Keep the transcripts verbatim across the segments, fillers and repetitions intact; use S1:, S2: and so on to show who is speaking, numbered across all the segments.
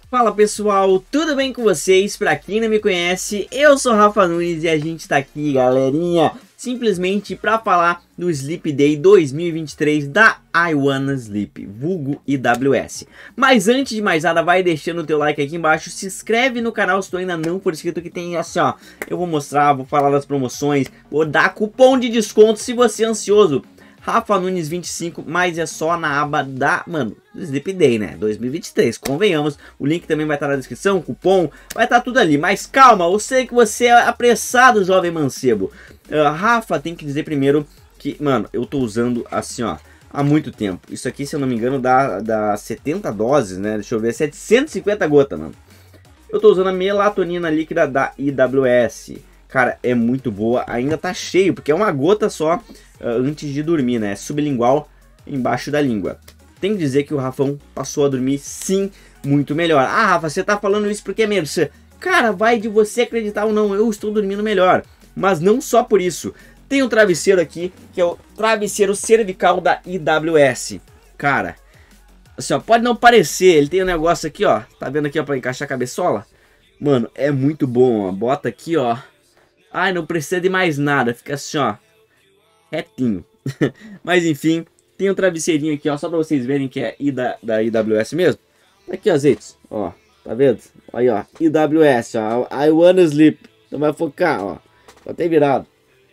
S1: Fala pessoal, tudo bem com vocês? Pra quem não me conhece, eu sou Rafa Nunes e a gente tá aqui, galerinha, simplesmente pra falar do Sleep Day dois mil e vinte e três da I Wanna Sleep, vulgo I W S. Mas antes de mais nada, vai deixando o teu like aqui embaixo, se inscreve no canal se tu ainda não for inscrito, que tem assim ó, eu vou mostrar, vou falar das promoções, vou dar cupom de desconto se você é ansioso. Rafa Nunes vinte e cinco, mas é só na aba da, mano, Sleep Day, né, dois mil e vinte e três, convenhamos, o link também vai estar na descrição, cupom, vai estar tudo ali, mas calma, eu sei que você é apressado, jovem mancebo. uh, Rafa, tem que dizer primeiro que, mano, eu tô usando assim, ó, há muito tempo, isso aqui, se eu não me engano, dá, dá setenta doses, né, deixa eu ver, setecentos e cinquenta gotas, mano. Eu tô usando a melatonina líquida da I W S. Cara, é muito boa, ainda tá cheio, porque é uma gota só uh, antes de dormir, né? Sublingual embaixo da língua. Tem que dizer que o Rafão passou a dormir, sim, muito melhor. Ah, Rafa, você tá falando isso porque é mercê. Cara, vai de você acreditar ou não, eu estou dormindo melhor. Mas não só por isso. Tem um travesseiro aqui, que é o travesseiro cervical da I W S. Cara, assim, ó, pode não parecer, ele tem um negócio aqui, ó. Tá vendo aqui, ó, pra encaixar a cabeçola? Mano, é muito bom, ó. Bota aqui, ó. Ai, não precisa de mais nada, fica assim, ó, retinho. Mas enfim, tem um travesseirinho aqui, ó, só pra vocês verem que é I da, da I W S mesmo. Aqui, ó, azeites, ó, tá vendo? Aí, ó, I W S, ó, I Wanna Sleep. Então vai focar, ó, tá até virado.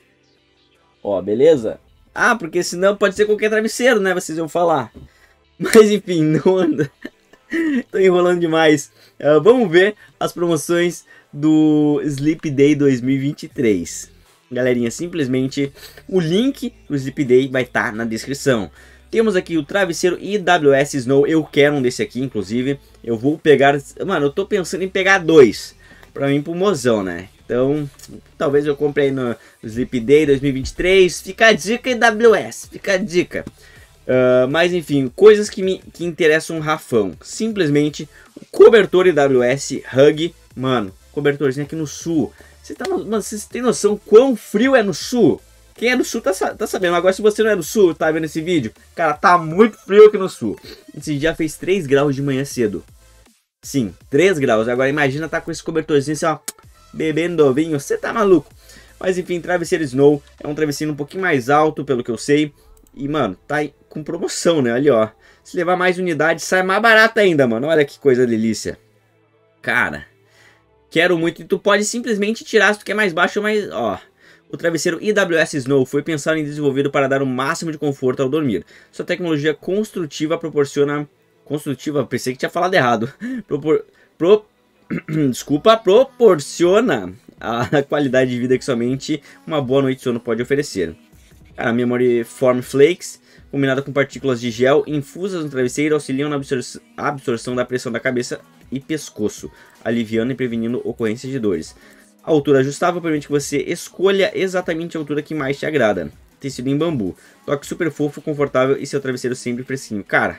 S1: Ó, beleza? Ah, porque senão pode ser qualquer travesseiro, né, vocês vão falar. Mas enfim, não anda. Tô enrolando demais. Uh, vamos ver as promoções do Sleep Day dois mil e vinte e três. Galerinha, simplesmente o link do Sleep Day vai estar tá na descrição. Temos aqui o travesseiro I W S Snow. Eu quero um desse aqui, inclusive. Eu vou pegar... Mano, eu tô pensando em pegar dois. Pra mim, pro mozão, né? Então, talvez eu compre aí no Sleep Day dois mil e vinte e três. Fica a dica, I W S. Fica a dica. Uh, mas enfim, coisas que me que interessam um Rafão. Simplesmente o cobertor I W S Hug. Mano, cobertorzinho aqui no sul. Você tá, mano, vocês têm noção quão frio é no sul? Quem é do sul tá, tá sabendo. Agora, se você não é do sul, tá vendo esse vídeo, cara, tá muito frio aqui no sul. Esse dia fez três graus de manhã cedo. Sim, três graus. Agora imagina tá com esse cobertorzinho assim, ó, bebendo vinho. Você tá maluco? Mas enfim, travesseiro Snow é um travesseiro um pouquinho mais alto, pelo que eu sei. E, mano, tá com promoção, né? Ali, ó. Se levar mais unidades, sai mais barato ainda, mano. Olha que coisa delícia. Cara, quero muito. E tu pode simplesmente tirar se tu quer mais baixo ou mais... Ó, o travesseiro I W S Snow foi pensado e desenvolvido para dar o máximo de conforto ao dormir. Sua tecnologia construtiva proporciona... Construtiva, pensei que tinha falado errado. Propor... Pro... Desculpa, proporciona a qualidade de vida que somente uma boa noite de sono pode oferecer. A Memory Form Flakes, combinada com partículas de gel infusas no travesseiro, auxiliam na absor absorção da pressão da cabeça e pescoço, aliviando e prevenindo ocorrências de dores. A altura ajustável permite que você escolha exatamente a altura que mais te agrada. Tecido em bambu, toque super fofo, confortável e seu travesseiro sempre fresquinho. Cara,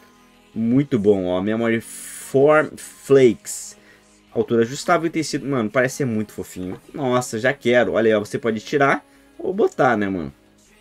S1: muito bom, ó. Memory Form Flakes. Altura ajustável e tecido, mano, parece ser muito fofinho. Nossa, já quero. Olha aí, ó, você pode tirar ou botar, né, mano?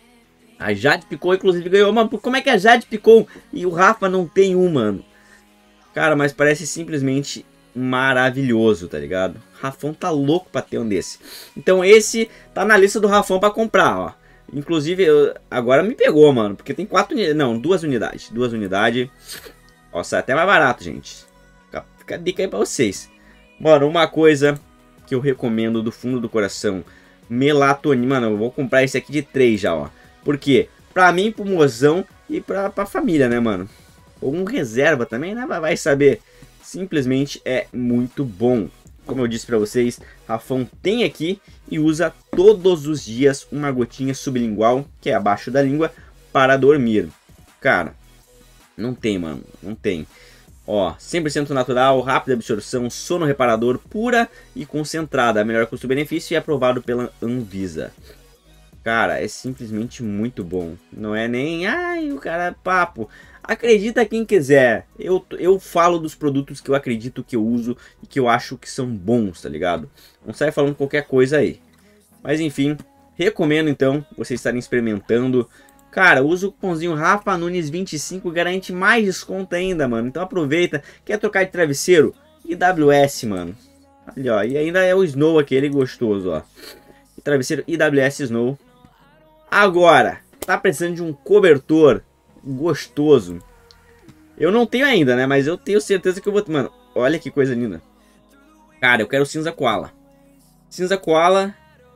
S1: A Jade Picon, inclusive, ganhou. Mano, como é que a Jade Picon e o Rafa não tem um, mano? Cara, mas parece simplesmente maravilhoso, tá ligado? Rafão tá louco pra ter um desse. Então esse tá na lista do Rafão pra comprar, ó. Inclusive, eu, agora me pegou, mano. Porque tem quatro unidades. Não, duas unidades. Duas unidades. Ó, sai até mais barato, gente. Fica, fica a dica aí pra vocês. Mano, uma coisa que eu recomendo do fundo do coração. Melatonina. Mano, eu vou comprar esse aqui de três já, ó. Por quê? Pra mim, pro mozão e pra, pra família, né, mano? Ou um reserva também, né? Vai saber. Simplesmente é muito bom. Como eu disse pra vocês, Rafão tem aqui e usa todos os dias uma gotinha sublingual, que é abaixo da língua, para dormir. Cara, não tem, mano. Não tem. Ó, cem por cento natural, rápida absorção, sono reparador, pura e concentrada. Melhor custo-benefício e aprovado pela Anvisa. Cara, é simplesmente muito bom. Não é nem, ai, o cara é papo. Acredita quem quiser. Eu, eu falo dos produtos que eu acredito que eu uso e que eu acho que são bons, tá ligado? Não sai falando qualquer coisa aí. Mas enfim, recomendo então vocês estarem experimentando. Cara, usa o cupomzinho Rafa Nunes vinte e cinco, garante mais desconto ainda, mano. Então aproveita. Quer trocar de travesseiro? I W S, mano. Ali, ó. E ainda é o Snow aquele gostoso, ó. Travesseiro I W S Snow. Agora, tá precisando de um cobertor gostoso. Eu não tenho ainda, né? Mas eu tenho certeza que eu vou... Mano, olha que coisa linda. Cara, eu quero cinza koala. Cinza koala.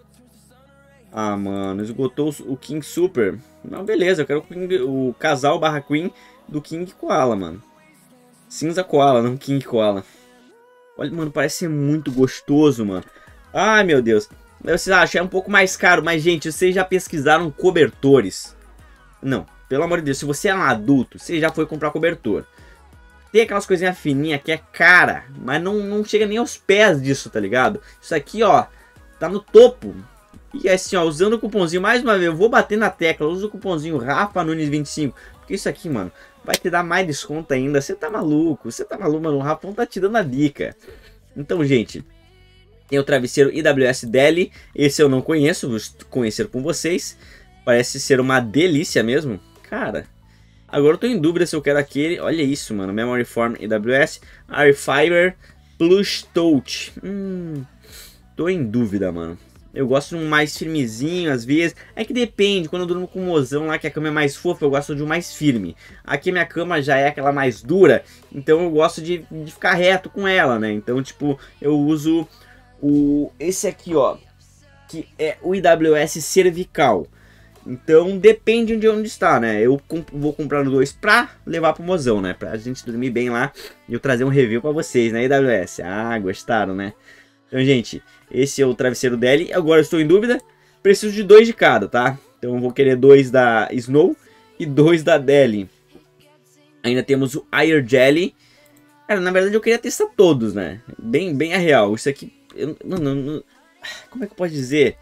S1: Ah, mano, esgotou o King Super. Não, beleza, eu quero o, King, o casal barra Queen do King Koala, mano. Cinza Koala, não King Koala. Olha, mano, parece ser muito gostoso, mano. Ai, meu Deus. Vocês acham, é um pouco mais caro, mas, gente, vocês já pesquisaram cobertores? Não, pelo amor de Deus, se você é um adulto, você já foi comprar cobertor. Tem aquelas coisinhas fininhas que é cara, mas não, não chega nem aos pés disso, tá ligado? Isso aqui, ó, tá no topo. E assim, ó, usando o cupomzinho, mais uma vez, eu vou bater na tecla, usa o cupomzinho Rafa Nunes vinte e cinco, porque isso aqui, mano, vai te dar mais desconto ainda. Você tá maluco, você tá maluco, mano, o Rafão tá te dando a dica. Então, gente, tem o travesseiro I W S Deli, esse eu não conheço, vou conhecer com vocês. Parece ser uma delícia mesmo, cara. Agora eu tô em dúvida se eu quero aquele, olha isso, mano, Memory Foam I W S, Air Fiber Plush Touch. Hum, tô em dúvida, mano. Eu gosto de um mais firmezinho, às vezes. É que depende, quando eu durmo com o mozão lá, que a cama é mais fofa, eu gosto de um mais firme. Aqui minha cama já é aquela mais dura, então eu gosto de, de ficar reto com ela, né? Então, tipo, eu uso o esse aqui, ó, que é o I W S cervical. Então, depende de onde está, né? Eu comp vou comprar dois pra levar pro mozão, né? Pra gente dormir bem lá e eu trazer um review pra vocês, né? I W S. Ah, gostaram, né? Então, gente, esse é o travesseiro Deli. Agora eu estou em dúvida. Preciso de dois de cada, tá? Então eu vou querer dois da Snow e dois da Deli. Ainda temos o Air Jelly. Cara, na verdade eu queria testar todos, né? Bem, bem a real. Isso aqui... Eu, mano, não, como é que pode dizer?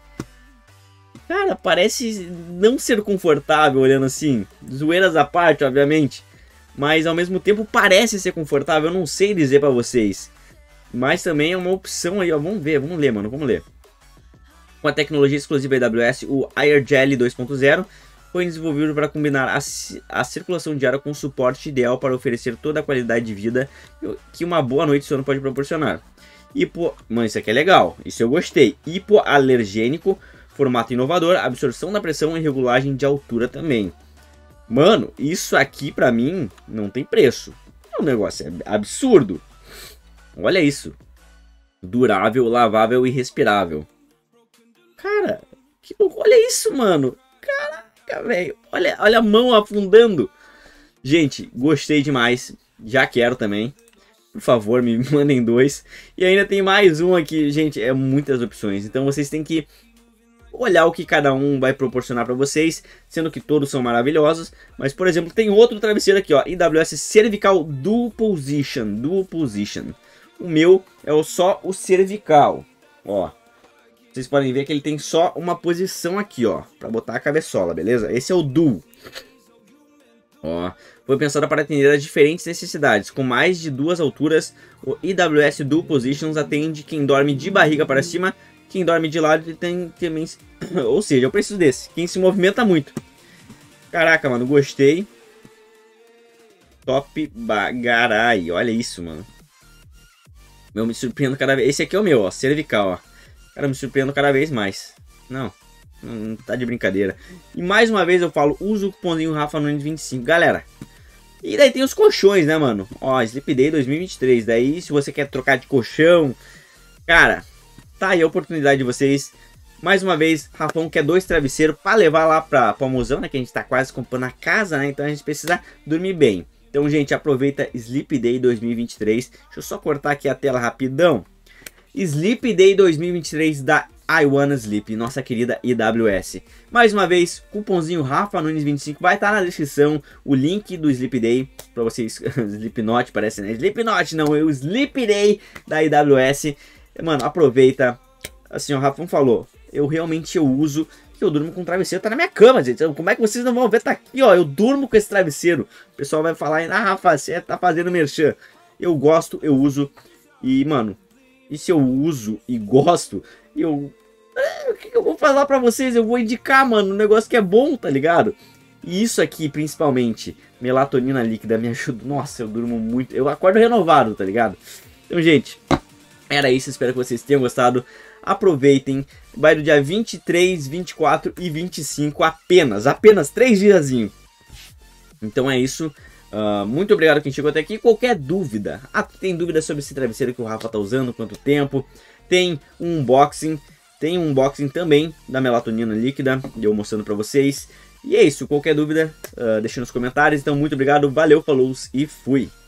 S1: Cara, parece não ser confortável olhando assim. Zoeiras à parte, obviamente. Mas ao mesmo tempo parece ser confortável. Eu não sei dizer pra vocês. Mas também é uma opção aí, ó. Vamos ver, vamos ler, mano. Vamos ler. Com a tecnologia exclusiva da I W S, o Air Jelly dois ponto zero foi desenvolvido para combinar a, a circulação de ar com suporte ideal para oferecer toda a qualidade de vida que uma boa noite de sono pode proporcionar. Hipo... Mano, isso aqui é legal. Isso eu gostei. Hipoalergênico, formato inovador, absorção da pressão e regulagem de altura também. Mano, isso aqui pra mim não tem preço. O negócio é absurdo. Olha isso. Durável, lavável e respirável. Cara, que louco. Olha isso, mano. Caraca, velho. Olha, olha a mão afundando. Gente, gostei demais. Já quero também. Por favor, me mandem dois. E ainda tem mais um aqui. Gente, é muitas opções. Então vocês têm que olhar o que cada um vai proporcionar para vocês, sendo que todos são maravilhosos. Mas, por exemplo, tem outro travesseiro aqui, ó, I W S Cervical Dual Position, Dual Position. O meu é o só o cervical, ó. Vocês podem ver que ele tem só uma posição aqui, ó, para botar a cabeçola, beleza? Esse é o Dual. Ó, foi pensado para atender as diferentes necessidades. Com mais de duas alturas, o I W S Dual Positions atende quem dorme de barriga para cima, quem dorme de lado e tem também... Ou seja, eu preciso desse. Quem se movimenta muito. Caraca, mano, gostei. Top bagarai. Olha isso, mano. Eu me surpreendo cada vez... Esse aqui é o meu, ó, cervical, ó. Cara, eu me surpreendo cada vez mais. Não, não tá de brincadeira. E mais uma vez eu falo, usa o cupomzinho Rafa Nunes vinte e cinco, galera. E daí tem os colchões, né, mano? Ó, Sleep Day dois mil e vinte e três. Daí, se você quer trocar de colchão, cara, tá aí a oportunidade de vocês. Mais uma vez, Rafão quer dois travesseiros pra levar lá pra, pra musão, né? Que a gente tá quase comprando a casa, né? Então a gente precisa dormir bem. Então, gente, aproveita Sleep Day dois mil e vinte e três. Deixa eu só cortar aqui a tela rapidão. Sleep Day dois mil e vinte e três da I Wanna Sleep, nossa querida I W S. Mais uma vez, cupomzinho Rafa Nunes vinte e cinco vai estar na descrição, o link do Sleep Day para vocês. Slipknot parece, né? Slipknot não, é o Sleep Day da I W S. Mano, aproveita. Assim, o Rafa falou, eu realmente eu uso, que eu durmo com travesseiro, tá na minha cama, gente. Como é que vocês não vão ver? Tá aqui, ó, eu durmo com esse travesseiro. O pessoal vai falar, ah, Rafa, você tá fazendo merchan. Eu gosto, eu uso e, mano, e se eu uso e gosto, eu... É, o que, que eu vou falar pra vocês? Eu vou indicar, mano, um negócio que é bom, tá ligado? E isso aqui, principalmente, melatonina líquida, me ajuda. Nossa, eu durmo muito, eu acordo renovado, tá ligado? Então, gente, era isso, espero que vocês tenham gostado. Aproveitem, vai do dia vinte e três, vinte e quatro e vinte e cinco apenas, apenas três diazinhos. Então é isso, uh, muito obrigado a quem chegou até aqui. Qualquer dúvida, ah, tem dúvida sobre esse travesseiro que o Rafa tá usando, quanto tempo, tem um unboxing, tem um unboxing também da melatonina líquida, eu mostrando pra vocês. E é isso, qualquer dúvida, uh, deixa nos comentários. Então muito obrigado, valeu, falou e fui!